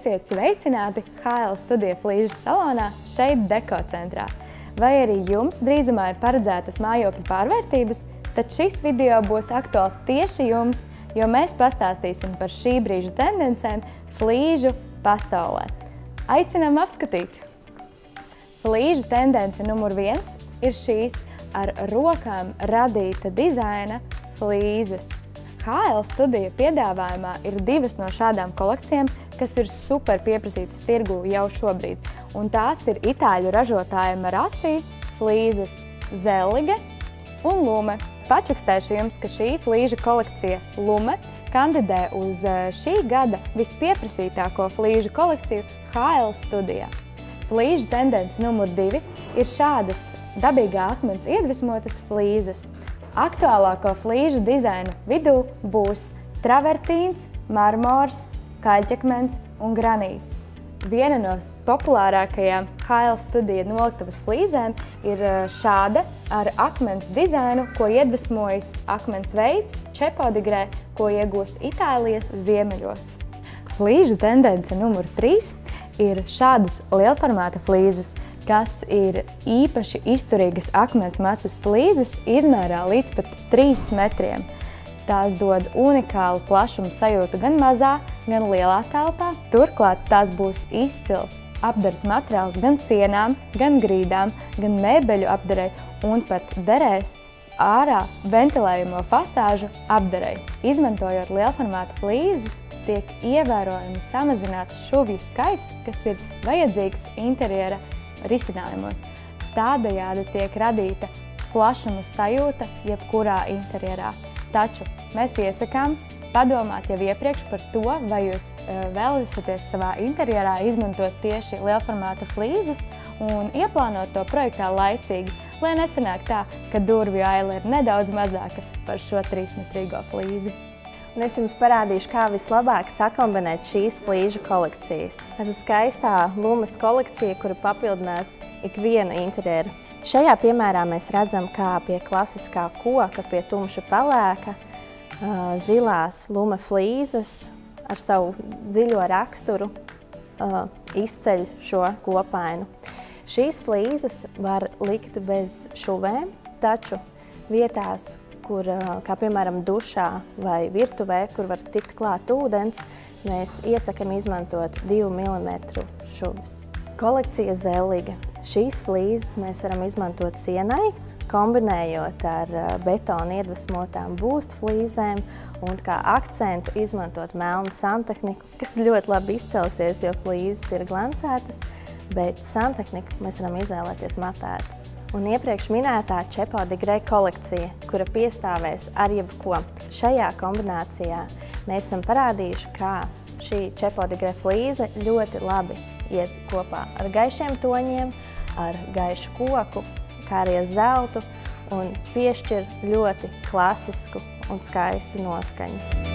Esiet sveicināti HL Studija flīžu salonā šeit Deko centrā. Vai arī jums drīzumā ir paredzētas mājokļu pārvērtības, tad šis video būs aktuāls tieši jums, jo mēs pastāstīsim par šī brīža tendencēm flīžu pasaulē. Aicinām apskatīt! Flīžu tendence numur 1 ir šīs ar rokām radīta dizaina flīzes. HL Studija piedāvājumā ir 2 no šādām kolekcijām, kas ir super pieprasītas tirgū jau šobrīd. Un tās ir itāļu ražotāja Maracī flīzes Zellige un Lume. Pačukstēšu jums, ka šī flīžu kolekcija Lume kandidē uz šī gada vispieprasītāko flīžu kolekciju HL Studijā. Flīžu tendence numur 2 ir šādas dabīgā akmens iedvesmotas flīzes. Aktuālāko flīžu dizainu vidū būs travertīns, marmors, kaļķakmens un granīts. Viena no populārākajām HL Studija noliktavas flīzēm ir šāda ar akmens dizainu, ko iedvesmojas akmens veids Čepodigrē, ko iegūst Itālijas ziemeļos. Flīžu tendence numur 3 ir šādas lielformāta flīzes, kas ir īpaši izturīgas akmens masas flīzes izmērā līdz pat 3 metriem. Tās dod unikālu plašumu sajūtu gan mazā, gan lielā telpā. Turklāt tās būs izcils apdares materiāls gan sienām, gan grīdām, gan mēbeļu apdarei un pat derēs ārā ventilējumo fasāžu apdarei. Izmantojot lielformāta flīzes, tiek ievērojami samazināts šuvju skaits, kas ir vajadzīgs interjera risinājumos. Tādējādi tiek radīta plašuma sajūta jebkurā interjerā. Taču mēs iesakām padomāt jau iepriekš par to, vai jūs vēlaties savā interjerā izmantot tieši lielformāta flīzes un ieplānot to projektā laicīgi, lai nesanāk tā, ka durvju aila ir nedaudz mazāka par šo 3-metrīgo flīzi. Un es jums parādīšu, kā vislabāk sakombinēt šīs flīžu kolekcijas. Tā skaistā Lumes kolekcija, kura papildinās ikvienu interjeru. Šajā piemērā mēs redzam, kā pie klasiskā koka, pie tumša pelēka, zilās Lume flīzes ar savu dziļo raksturu izceļ šo kopainu. Šīs flīzes var likt bez šuvēm, taču vietās, kur, kā piemēram dušā vai virtuvē, kur var tikt klāt ūdens, mēs iesakam izmantot 2 mm šuvis. Kolekcija Zellige. Šīs flīzes mēs varam izmantot sienai, kombinējot ar betona iedvesmotām būstu flīzēm un kā akcentu izmantot melnu santehniku, kas ļoti labi izcelsies, jo flīzes ir glancētas, bet santehniku mēs varam izvēlēties matētu. Un iepriekš minētā Čepodigrē kolekcija, kura piestāvēs ar jebko. Šajā kombinācijā mēs esam parādījuši, kā šī Čepodigrē flīze ļoti labi iet kopā ar gaišiem toņiem, ar gaišu koku, kā arī ar zeltu un piešķir ļoti klasisku un skaistu noskaņu.